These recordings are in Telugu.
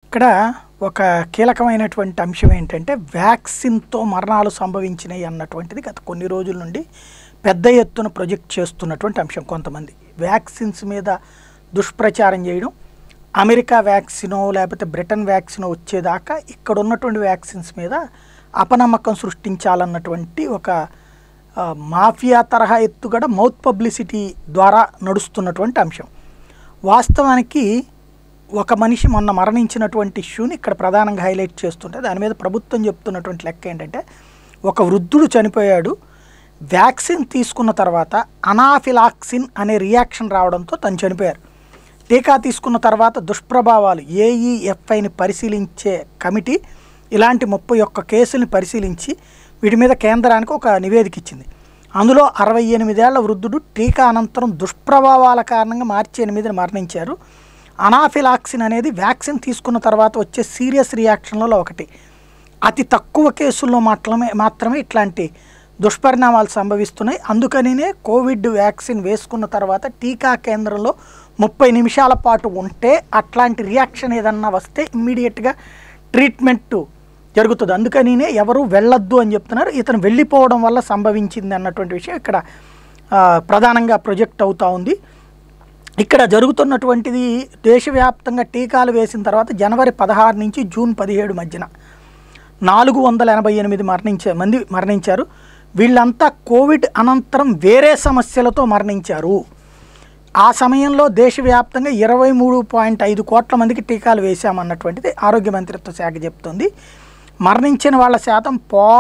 ఇక్కడ ఒక కీలకమైనటువంటి అంశం ఏంటంటే వ్యాక్సిన్‌తో మరణాలు సంభవించినాయి అన్నటువంటిది గత కొన్ని రోజుల నుండి పెద్ద ఎత్తున ప్రొజెక్ట్ చేస్తున్నటువంటి అంశం కొంతమంది. వ్యాక్సిన్స్ మీద దుష్ప్రచారం చేయడం, అమెరికా వ్యాక్సినో లేకపోతే బ్రిటన్ వ్యాక్సినో వచ్చేదాకా ఇక్కడ ఉన్నటువంటి వ్యాక్సిన్స్ మీద అపనమ్మకం సృష్టించాలన్నటువంటి ఒక మాఫియా తరహా ఎత్తుగడ మౌత్ పబ్లిసిటీ ద్వారా నడుస్తున్నటువంటి అంశం. వాస్తవానికి ఒక మనిషి మొన్న మరణించినటువంటి ఇష్యూని ఇక్కడ ప్రధానంగా హైలైట్ చేస్తుంటే దాని మీద ప్రభుత్వం చెప్తున్నటువంటి లెక్క ఏంటంటే, ఒక వృద్ధుడు చనిపోయాడు, వ్యాక్సిన్ తీసుకున్న తర్వాత అనాఫిలాక్సిన్ అనే రియాక్షన్ రావడంతో తను చనిపోయారు. టీకా తీసుకున్న తర్వాత దుష్ప్రభావాలు ఏఈఎఫ్ఐని పరిశీలించే కమిటీ ఇలాంటి 31 కేసుల్ని పరిశీలించి వీటి మీద కేంద్రానికి ఒక నివేదిక ఇచ్చింది. అందులో 68 ఏళ్ల వృద్ధుడు టీకా అనంతరం దుష్ప్రభావాల కారణంగా మార్చి 8న మరణించారు. అనాఫిలాక్సిన్ అనేది వ్యాక్సిన్ తీసుకున్న తర్వాత వచ్చే సీరియస్ రియాక్షన్లలో ఒకటి. అతి తక్కువ కేసుల్లో మాత్రమే ఇట్లాంటి దుష్పరిణామాలు సంభవిస్తున్నాయి. అందుకనినే కోవిడ్ వ్యాక్సిన్ వేసుకున్న తర్వాత టీకా కేంద్రంలో 30 నిమిషాల పాటు ఉంటే అట్లాంటి రియాక్షన్ ఏదన్నా వస్తే ఇమ్మీడియట్గా ట్రీట్మెంట్ జరుగుతుంది. అందుకనినే ఎవరు వెళ్ళొద్దు అని చెప్తున్నారు. ఇతను వెళ్ళిపోవడం వల్ల సంభవించింది అన్నటువంటి విషయం ఇక్కడ ప్రధానంగా ప్రొజెక్ట్ అవుతూ ఉంది. ఇక్కడ జరుగుతున్నటువంటిది దేశవ్యాప్తంగా టీకాలు వేసిన తర్వాత జనవరి 16 నుంచి జూన్ 17 మధ్యన 488 మంది మరణించారు. వీళ్ళంతా కోవిడ్ అనంతరం వేరే సమస్యలతో మరణించారు. ఆ సమయంలో దేశవ్యాప్తంగా 23.5 కోట్ల మందికి టీకాలు వేశామన్నటువంటిది ఆరోగ్య మంత్రిత్వ శాఖ చెప్తుంది. మరణించిన వాళ్ళ శాతం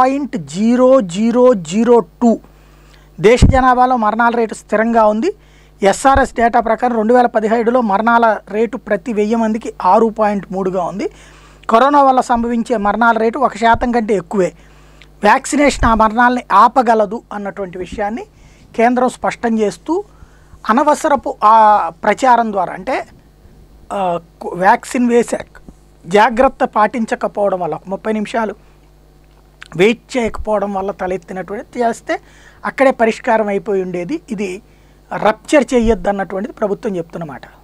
0.0002. దేశ జనాభాలో మరణాల రేటు స్థిరంగా ఉంది. ఎస్ఆర్ఎస్ డేటా ప్రకారం 2017లో మరణాల రేటు ప్రతి 1000 మందికి 6.3గా ఉంది. కరోనా వల్ల సంభవించే మరణాల రేటు 1% కంటే ఎక్కువే. వ్యాక్సినేషన్ ఆ మరణాలని ఆపగలదు అన్నటువంటి విషయాన్ని కేంద్రం స్పష్టం చేస్తూ అనవసరపు ఆ ప్రచారం ద్వారా, అంటే వ్యాక్సిన్ వేశాక జాగ్రత్త పాటించకపోవడం వల్ల 30 నిమిషాలు వెయిట్ చేయకపోవడం వల్ల తలెత్తినటువంటి చేస్తే అక్కడే పరిష్కారం అయిపోయి ఉండేది. ఇది రప్చర్ చేయొద్దు అన్నటువంటిది ప్రభుత్వం చెప్తున్నమాట.